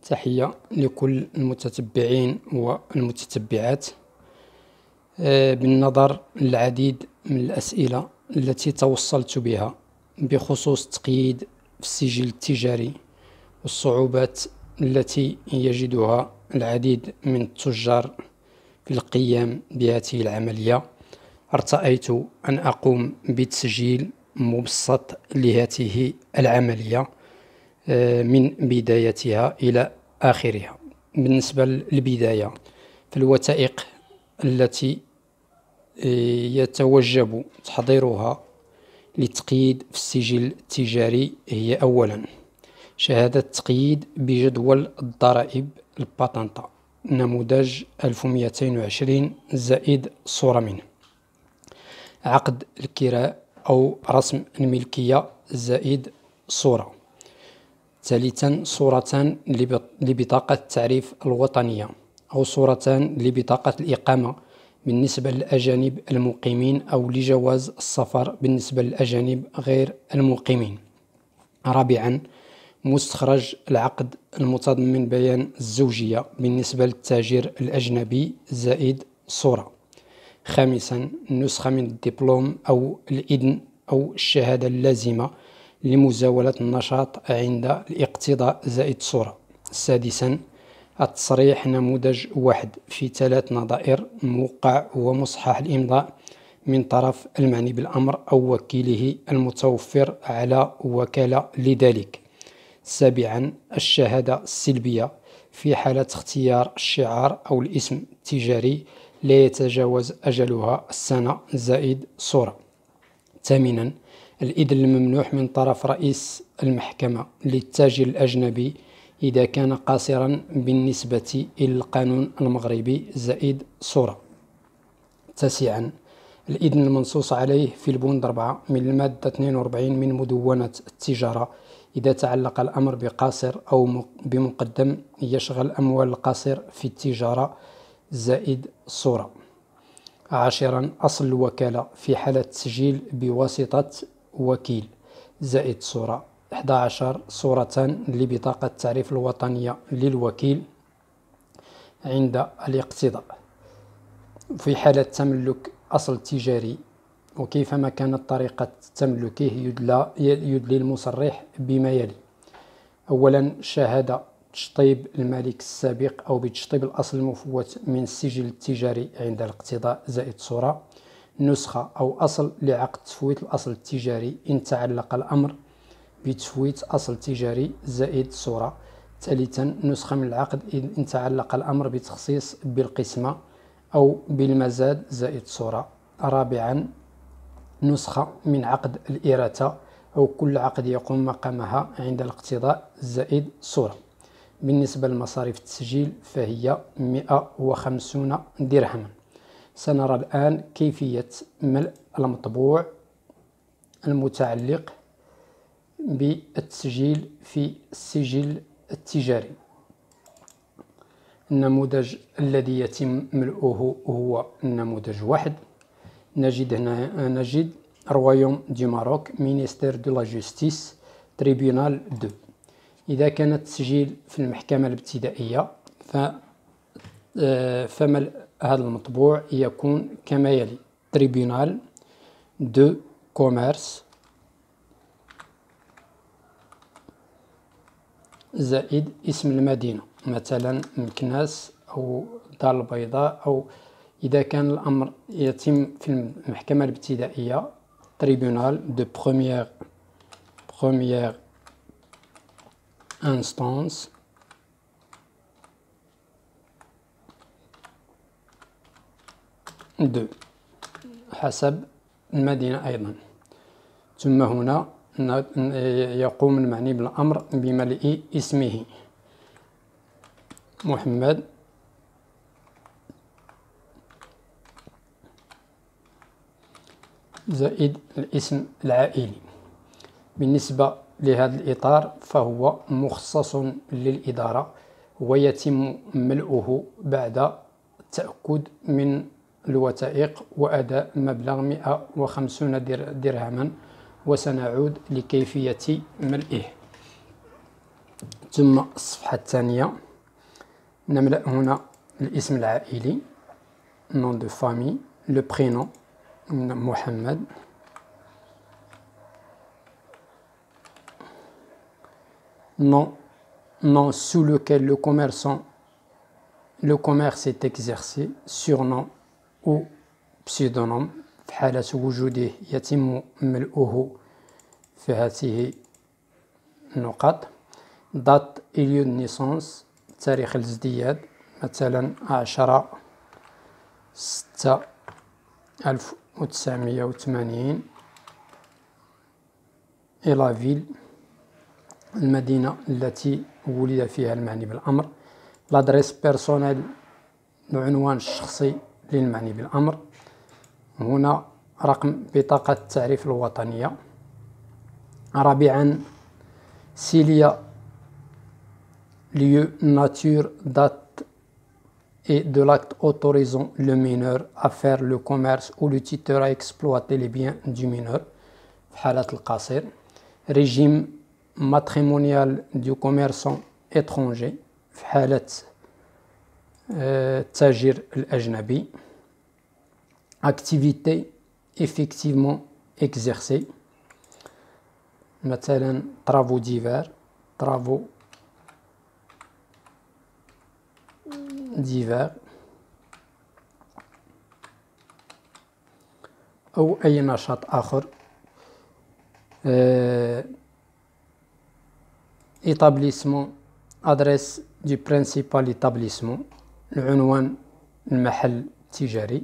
تحية لكل المتتبعين والمتتبعات. بالنظر للعديد من الأسئلة التي توصلت بها بخصوص التقييد في السجل التجاري والصعوبات التي يجدها العديد من التجار في القيام بهذه العملية، ارتأيت أن أقوم بتسجيل مبسط لهذه العملية من بدايتها إلى آخرها. بالنسبة للبداية، فالوثائق التي يتوجب تحضيرها للتقييد في السجل التجاري هي أولا شهادة تقييد بجدول الضرائب الباتنطة نموذج 1220 زائد صورة منه، عقد الكراء أو رسم الملكية زائد صورة، ثالثا صورتان لبطاقة التعريف الوطنية أو صورتان لبطاقة الإقامة بالنسبة للأجانب المقيمين أو لجواز السفر بالنسبة للأجانب غير المقيمين، رابعا مستخرج العقد المتضمن بيان الزوجية بالنسبة للتاجر الأجنبي زائد صورة، خامسا نسخة من الدبلوم أو الإذن أو الشهادة اللازمة لمزاولة النشاط عند الاقتضاء زائد صورة، سادسا التصريح نموذج 1 في 3 نظائر موقع ومصحح الإمضاء من طرف المعني بالأمر أو وكيله المتوفر على وكالة لذلك، سابعا الشهادة السلبية في حالة اختيار الشعار أو الاسم التجاري لا يتجاوز أجلها السنة زائد صورة، ثامنا الإذن الممنوح من طرف رئيس المحكمة للتاجر الأجنبي إذا كان قاصرا بالنسبة إلى القانون المغربي زائد صورة، تاسعا الإذن المنصوص عليه في البند 4 من المادة 42 من مدونة التجارة إذا تعلق الأمر بقاصر أو بمقدم يشغل أموال القاصر في التجارة زائد صورة، عاشرا أصل الوكالة في حالة تسجيل بواسطة وكيل زائد صورة، 11 صورتان لبطاقة التعريف الوطنية للوكيل عند الاقتضاء في حالة تملك أصل تجاري وكيفما كانت طريقة تملكه يدلي المصرح بما يلي: أولا شهادة تشطيب المالك السابق أو بتشطيب الأصل المفوت من السجل التجاري عند الاقتضاء زائد صورة، نسخة أو أصل لعقد تفويت الأصل التجاري إن تعلق الأمر بتفويت أصل تجاري زائد صورة، ثالثا نسخة من العقد إن تعلق الأمر بتخصيص بالقسمة أو بالمزاد زائد صورة، رابعا نسخة من عقد الإراثة أو كل عقد يقوم مقامها عند الاقتضاء زائد صورة. بالنسبة لمصاريف التسجيل فهي 150 درهما. سنرى الآن كيفية ملء المطبوع المتعلق بالتسجيل في السجل التجاري. النموذج الذي يتم ملؤه هو النموذج 1. نجد رويوم دي ماروك مينيستير دو لا جوستيس تريبيونال 2. إذا كان التسجيل في المحكمة الابتدائية فملء هذا المطبوع يكون كما يلي: تريبيونال دو كوميرس زائد اسم المدينة، مثلا مكناس أو الدار البيضاء، أو إذا كان الأمر يتم في المحكمة الابتدائية تريبيونال دو بروميير انستانس دو حسب المدينة أيضا. ثم هنا يقوم المعني بالأمر بملء اسمه محمد زائد الاسم العائلي. بالنسبة لهذا الإطار فهو مخصص للإدارة ويتم ملؤه بعد التأكد من الوثائق وأداء مبلغ 150 درهما، وسنعود لكيفية ملئه. ثم الصفحة الثانية نملأ هنا الاسم العائلي nom de famille le prénom محمد nom sous lequel le commerce est exercé surnom ou pseudonyme في حالة وجوده يتم ملؤه في هذه النقط date et lieu de naissance تاريخ الازدياد مثلا 10/6/1980 et la ville المدينة التي ولد فيها المعني بالأمر l'adresse personnelle العنوان الشخصي للمعني بالأمر هنا رقم بطاقة التعريف الوطنية رابعا s'il y a lieu, nature, date et de l'acte autorisant le mineur à faire le commerce ou le tuteur à exploiter les biens du mineur في حالة القصير régime matrimonial du commerçant étranger في حالة التاجر الأجنبي activité effectivement exercée مثلا travaux divers أو أي نشاط آخر établissement adresse du principal établissement العنوان المحل التجاري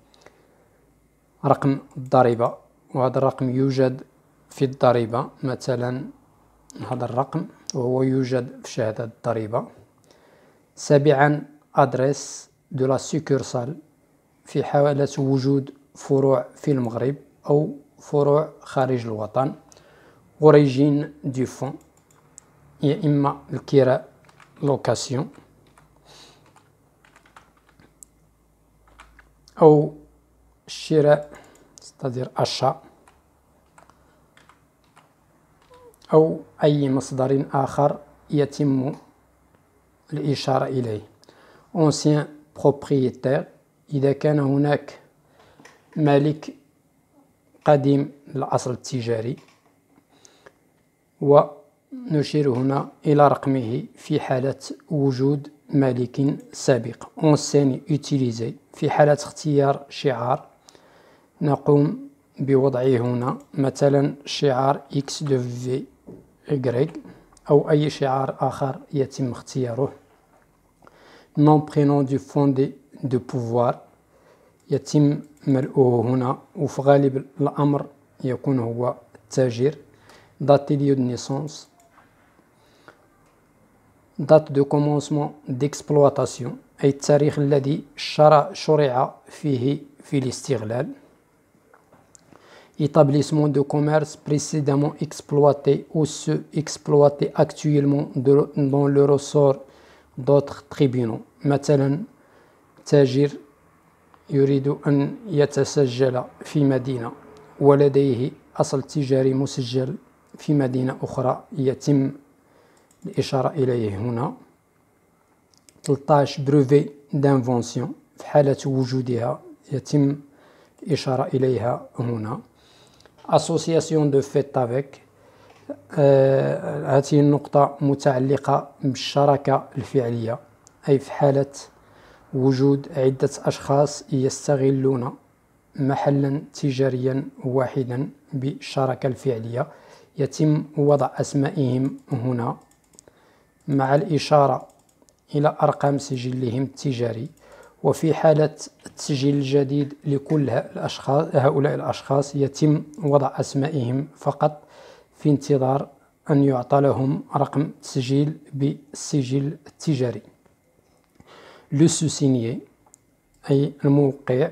رقم الضريبة وهذا الرقم يوجد في الضريبة مثلا هذا الرقم وهو يوجد في شهادة الضريبة سابعا adresse de la succursale في حالة وجود فروع في المغرب أو فروع خارج الوطن origine du fonds يا إما الكراء location أو الشراء c'est-à-dire achat أو أي مصدر آخر يتم الإشارة إليه ancien propriétaire إذا كان هناك مالك قديم للأصل التجاري ونشير هنا إلى رقمه في حالة وجود مالك سابق enseigne utilisé في حالة اختيار شعار نقوم بوضعه هنا مثلا شعار XW أو أي شعار آخر يتم اختياره nom prénom du fondé de pouvoir يتم ملؤه هنا وفي غالب الأمر يكون هو التاجر date et lieu de naissance date de commencement d'exploitation أي التاريخ الذي شرع فيه في الاستغلال établissement de commerce précédemment exploité ou ceux exploités actuellement dans le ressort d'autres tribunaux مثلا تاجر يريد أن يتسجل في مدينة ولديه أصل تجاري مسجل في مدينة أخرى يتم الإشارة إليه هنا 13 brevet d'invention في حالة وجودها يتم الإشارة إليها هنا association de fait avec هذه النقطة متعلقة بالشراكة الفعلية أي في حالة وجود عدة أشخاص يستغلون محلا تجاريا واحدا بالشراكة الفعلية يتم وضع أسمائهم هنا مع الإشارة إلى أرقام سجلهم التجاري وفي حالة التسجيل الجديد لكل هؤلاء الأشخاص يتم وضع أسمائهم فقط في انتظار أن يعطى لهم رقم تسجيل بالسجل التجاري le sous-signé أي الموقع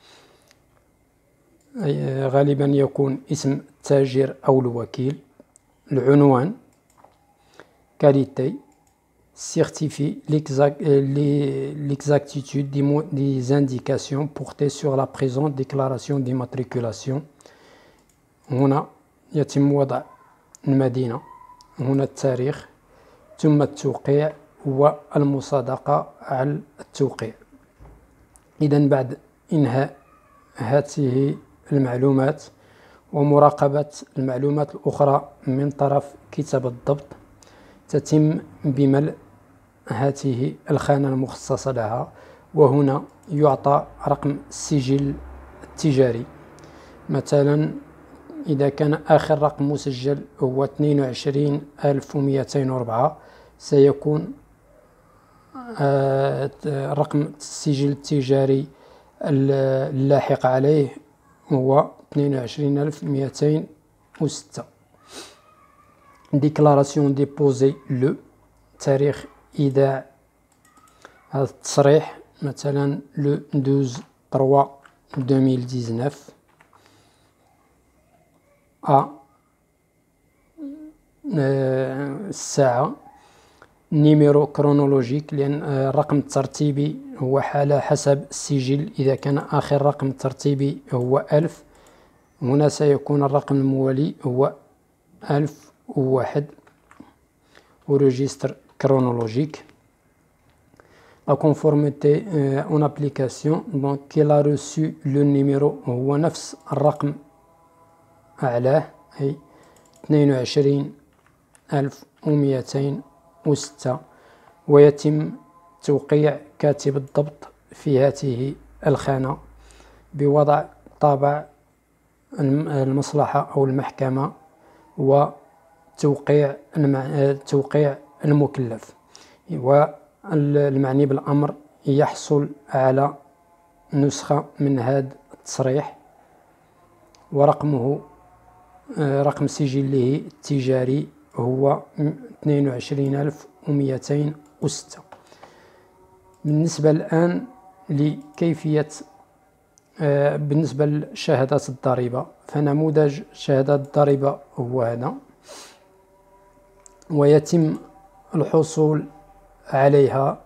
أي غالبا يكون اسم التاجر أو الوكيل العنوان qualité certifie l'exactitude des indications portées sur la présente déclaration d'immatriculation هنا يتم وضع المدينة هنا التاريخ ثم التوقيع والمصادقة على التوقيع. إذن بعد إنهاء هذه المعلومات ومراقبة المعلومات الأخرى من طرف كتاب الضبط، تتم بملء هذه الخانة المخصصة لها، وهنا يعطى رقم السجل التجاري. مثلا إذا كان آخر رقم مسجل هو 22,204 سيكون رقم السجل التجاري اللاحق عليه هو 22,206. ديكلاراسيون ديبوزي لو، تاريخ إيداع هذا التصريح مثلا لو 12/3/2019 الساعة. نيميرو كرونولوجيك، لأن الرقم الترتيبي هو على حسب السجل. إذا كان آخر رقم ترتيبي هو 1000، هنا سيكون الرقم الموالي هو 1001. وريجستر كرونولوجيك. La conformité en application، donc qu'il a reçu le numéro، هو نفس الرقم أعلاه أي 22,206، ويتم توقيع كاتب الضبط في هذه الخانة بوضع طابع المصلحة أو المحكمة وتوقيع المكلف، والمعني بالأمر يحصل على نسخة من هذا التصريح، ورقمه رقم سجله التجاري هو 22,206. بالنسبة الآن لكيفية بالنسبة لشهادات الضريبة، فنموذج شهادات الضريبة هو هذا، ويتم الحصول عليها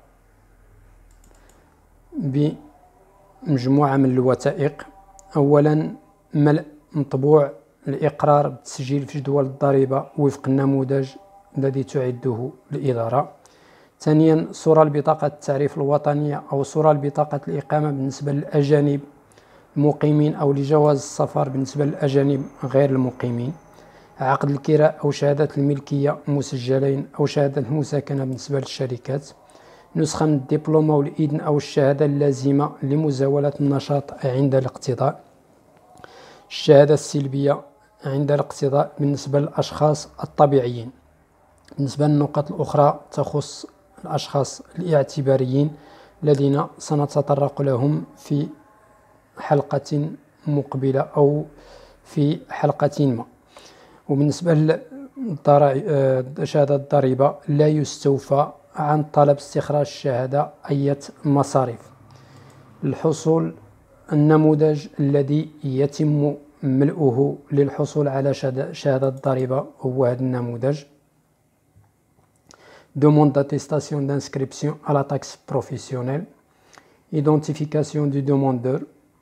بمجموعة من الوثائق. أولا ملء مطبوع الإقرار بالتسجيل في جدول الضريبة وفق النموذج الذي تعده الإدارة. ثانيا صورة البطاقة التعريف الوطنية أو صورة البطاقة الإقامة بالنسبة للأجانب المقيمين، أو لجواز السفر بالنسبة للأجانب غير المقيمين. عقد الكراء أو شهادة الملكية مسجلين، أو شهادة المساكنة بالنسبة للشركات. نسخة من الدبلومة والإذن أو الشهادة اللازمة لمزاولة النشاط عند الاقتضاء. الشهادة السلبية عند الاقتضاء بالنسبة للأشخاص الطبيعيين. بالنسبة للنقط الأخرى تخص الأشخاص الاعتباريين الذين سنتطرق لهم في حلقة مقبلة أو في حلقة ما. وبالنسبة لشهادة الضريبة لا يستوفى عن طلب استخراج الشهادة أي مصاريف. الحصول النموذج الذي يتم ملؤه للحصول على شهادة الضريبة هو هذا النموذج. Demande d'attestation d'inscription à la taxe professionnelle. Identification du demandeur.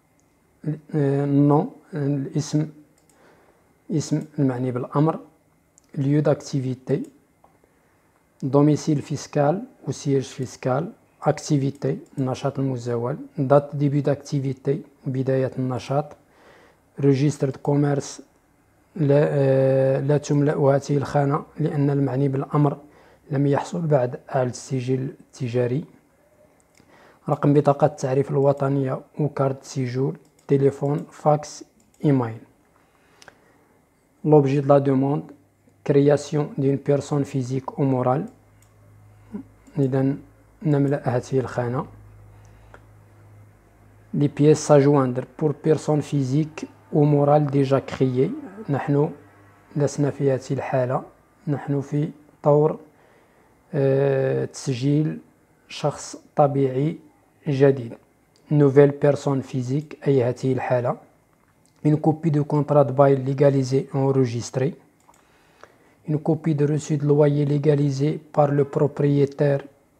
nom الاسم المعني بالأمر. lieu d'activité. domicile fiscal ou siège fiscal. activité النشاط المزاول. date début d'activité بداية النشاط. registre de commerce لا تملأ هذه الخانة لأن المعني بالأمر لم يحصل بعد على السجل التجاري. رقم بطاقة التعريف الوطنية وكارت سيجور. تليفون، فاكس، إيميل. l'objet de la demande. création d'une personne physique ou morale. إذن نملأ هذه الخانة. les pièces à joindre pour personne physique ou morale déjà créée. نحن لسنا في هذه الحالة، نحن في طور تسجيل شخص طبيعي جديد. nouvelle personne physique أي هذه الحالة. une copie de contrat de bail légalisé enregistré. une copie de reçu de loyer légalisé par le propriétaire.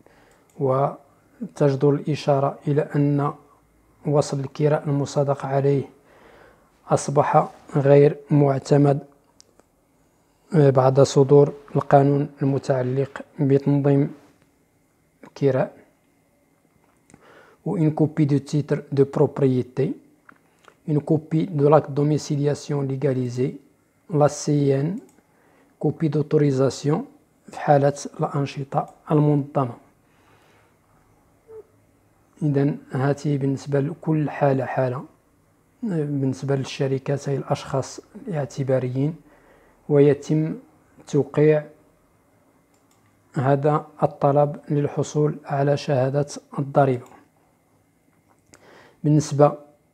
وتجدر الإشارة إلى أن وصل الكراء المصادق عليه أصبح غير معتمد بعد صدور القانون المتعلق بتنظيم الكراء. Une copie de titre de propriété, une copie de l'acte de domiciliation légalisé, la CIN, copie d'autorisation في حالة الأنشطة المنظمة. إذن هذه بالنسبة لكل حالة بالنسبة للشركات أي الأشخاص الاعتباريين، ويتم توقيع هذا الطلب للحصول على شهادة الضريبة. بالنسبة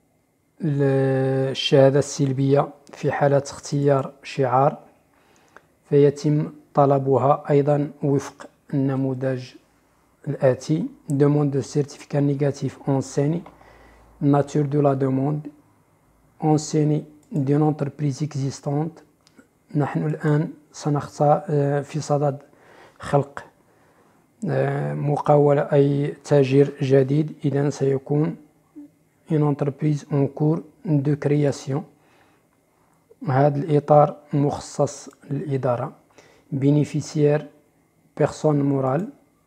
للشهادة السلبية في حالة اختيار شعار، فيتم طلبها أيضا وفق النموذج الآتي: demande de certificat négatif enseigne, nature de la demande, enseigne d'une entreprise existante. نحن الآن سنختار في صدد خلق مقاولة أي تاجر جديد، إذن سيكون une entreprise en cours de création. هذا الإطار مخصص للإدارة. bénéficiaire personne morale،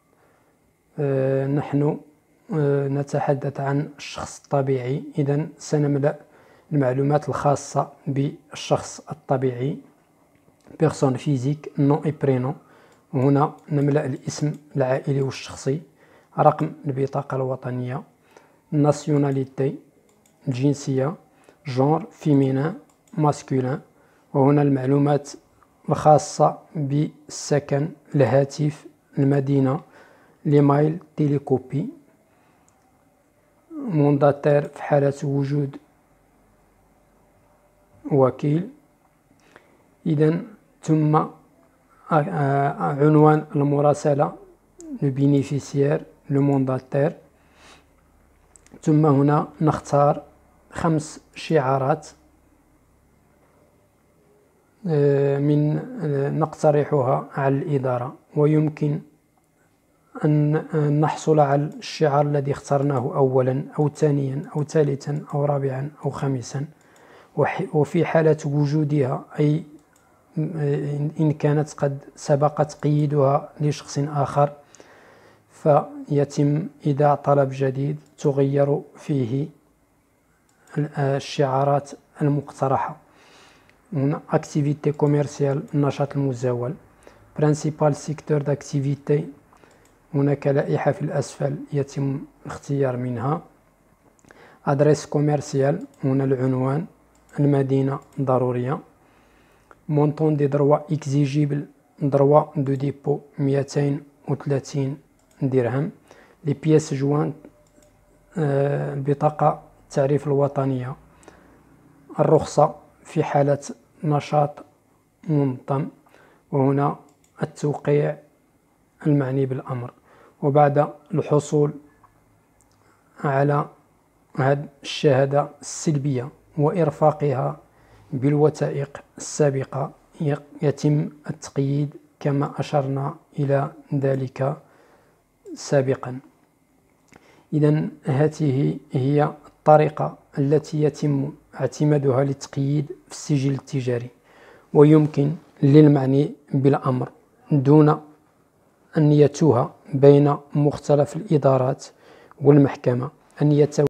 نحن نتحدث عن الشخص الطبيعي، إذن سنملأ المعلومات الخاصة بالشخص الطبيعي. personne physique nom et prénom، هنا نملأ الاسم العائلي والشخصي، رقم البطاقة الوطنية، nationalité الجنسية، genre féminin masculin، وهنا المعلومات الخاصة بالسكن، الهاتف، المدينة، ليمايل، تيليكوبي، مونداتير في حالة وجود وكيل. إذن ثم عنوان المراسلة، البينيفيسيير، المونداتير. ثم هنا نختار 5 شعارات من نقترحها على الإدارة، ويمكن أن نحصل على الشعار الذي اخترناه أولا أو ثانيا أو ثالثا أو رابعا أو خامسا. وفي حالة وجودها، أي إن كانت قد سبق تقييدها لشخص آخر، فيتم إيداع طلب جديد تغير فيه الشعارات المقترحة. هنا activité commerciale، النشاط المزاول، principal secteur d'activité، هناك لائحة في الأسفل يتم اختيار منها. adresse commerciale، هنا العنوان، المدينة ضرورية. montant des droits exigibles، droit de dépôt 230 درهم. les pièces jointes، البطاقة التعريف الوطنية، الرخصة في حالة نشاط منظم، وهنا التوقيع المعني بالأمر. وبعد الحصول على هذه الشهادة السلبية وإرفاقها بالوثائق السابقة، يتم التقييد كما أشرنا إلى ذلك سابقا. إذن هذه هي الطريقة التي يتم اعتمادها للتقييد في السجل التجاري، ويمكن للمعني بالأمر دون أن يتوه بين مختلف الإدارات والمحكمة أن